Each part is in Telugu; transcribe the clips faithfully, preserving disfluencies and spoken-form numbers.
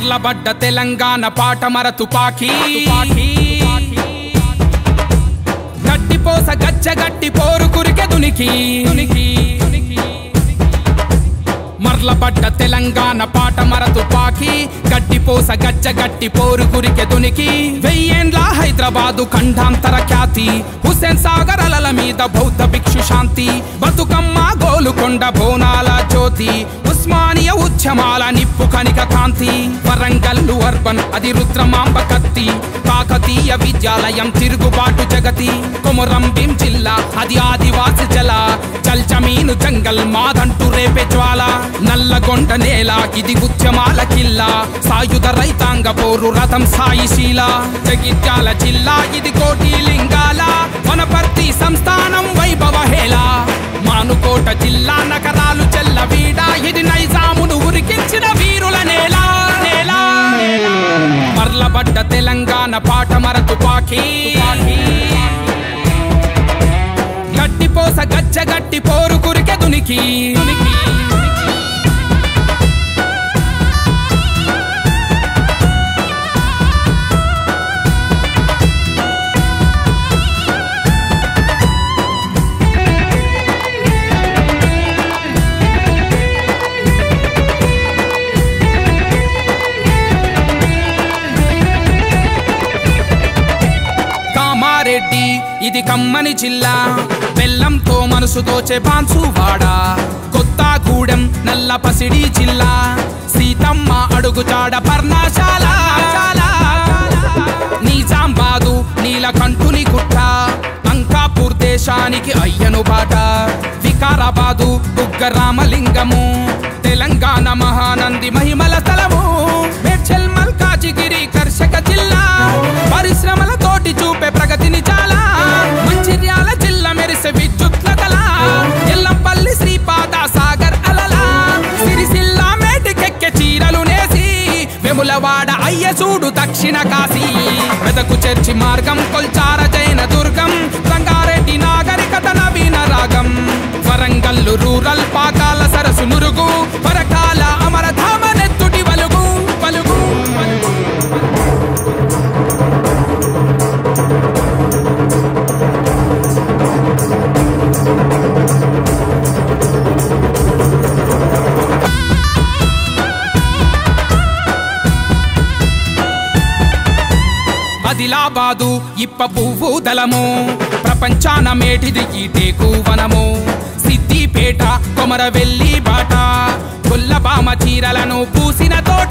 మర్లబడ్డ తెలంగాణ పాటమర తుపాకీ గట్టిపోస గచ్చగట్టి పోరు కురికె దునికి మర్లబడ్డ తెలంగాణ పాటమర తుపాకీ గట్టిపోస గచ్చగట్టి పోరు కురికె దునికి వెయ్యేండ్ల హైదరాబాదు ఖండాంతర ఖ్యాతి హుస్సేన్ సాగర్ అలల మీద బౌద్ధ భిక్షు శాంతి బతుకమ్మ గోలుకొండ బోనాల జ్యోతి ఉస్మానియా ఉద్యమాల నిప్పు కనిక కాంతి వరంగల్లు అర్బన్ అది రుద్రమాంబ కత్తి కాకతీయ విద్యాలయం తిరుగుబాటు జగతి కొమరం భీం జిల్లా అది ఆదివాసి జల చల్ జమీను జంగల్ మాదంటూ రేపే జ్వాల నల్లగొండ నేల ఇది ఉద్యమాల కిల్లా సాయుధ రైతాంగ పోరు రథం సాయిశీల జగిత్యాల జిల్లా ఇది కోటి లింగాల వనపర్తి సంస్థానం వైభవ హేళ మానుకోట జిల్లా నగరాలు చెల్లవీడ ఇది నైజామును ఉరికించిన వీరుల నేల నేల మర్లబడ్డ తెలంగాణ పాటమర తుపాకీ గట్టిపోస గచ్చగట్టి పోరు కురికె దునికి రెడ్డి ఇది కమ్మని జిల్లా బెల్లంతో మనసు దోచే బాన్సువాడ కొత్తగూడెం నల్ల పసిడి జిల్లా సీతమ్మ అడుగుజాడ పర్ణశాల నిజామాబాదు నీలకంఠుని గుట్ట అంకాపూర్ దేశానికి అయ్యను బాట వికారాబాదు బుగ్గరామలింగము తెలంగాణ మహానంది మహిమల స్థలము మేడ్చల్ మల్కాజిగిరి కర్షక జిల్లా పరిశ్రమల తోటి చూపే ప్రగతిని చాలా మంచిర్యాల జిల్లా మెరిసే విద్యుత్ల కళ ఎల్లంపల్లి శ్రీపాద సాగర్ అలల సిరిసిల్ల మేటికెక్కె చీరలు నేసి వెములవాడ అయ్య చూడు దక్షిణ కాశీ మెదకు చర్చి మార్గం కొల్చార జైన దుర్గం రంగారెడ్డి నాగరికత నవీన రాగం వరంగల్లు రూరల్ పాకాల సరసు నురుగు పరకాల అమరధామ నెత్తుటి వలుగు పలుగు ఆదిలాబాదు ఇప్ప పువ్వు దళము ప్రపంచాన మేటిది ఈ టేకు వనము సిద్దిపేట కొమరవెల్లి బాట కొల్లబామ చీరలను పూసిన తోట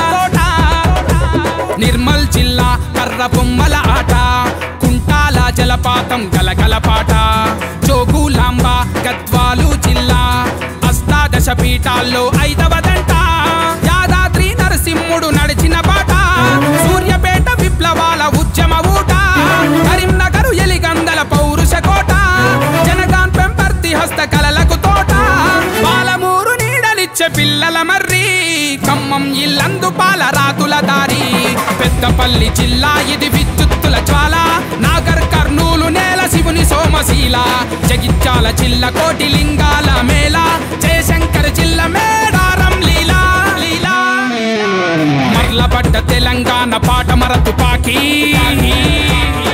నిర్మల్ జిల్లా కర్ర బొమ్మల ఆట కుంటాల జలపాతం గలగల పాట జోగులాంబ గద్వాలు జిల్లా అష్టాదశ పీఠాల్లో ఐదవదంట యాదాద్రి నరసింహుడు నడిచిన బాట సూర్యపేట విప్లవాల ఉద్యమ ఊట కరీంనగర్ ఎలిగందల పౌరుష కోట జనగాన్ పెంపర్తి హస్త కళలకు తోట పాలమూరు నీడలిచ్చే పిల్లల మర్రి ఖమ్మం ఇల్లందు పాల రాతుల దారి పెద్దపల్లి జిల్లా ఇది విద్యుత్తుల జ్వాల నాగర్ కర్నూలు నేల శివుని సోమశీల జగిత్యాల జిల్లా కోటి లింగాల మేళ జయశంకర్ జిల్లా మేడారం లీలా లీలా మర్లబడ్డ తెలంగాణ పాటమర తుపాకీ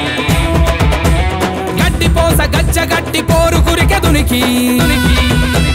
గట్టిపోస గచ్చగట్టి పోరు కురికె దునికి